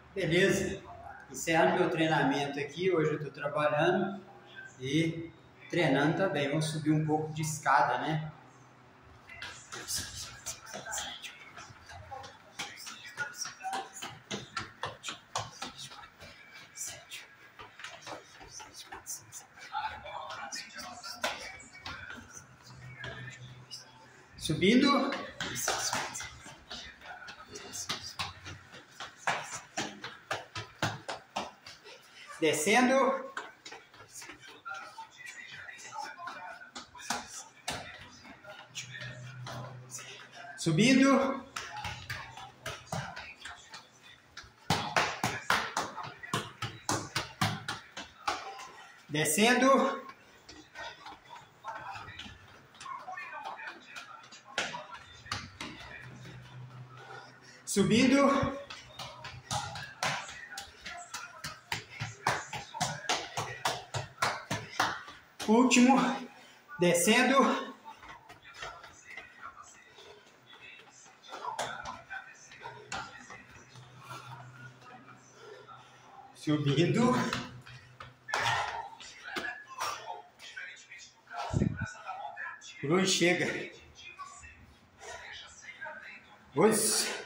Beleza, encerrando meu treinamento aqui, hoje eu estou trabalhando e treinando também. Vamos subir um pouco de escada, né? Subindo. Descendo. Subindo. Descendo. Subindo. Último. Descendo. Subindo. Por hoje chega. Pois.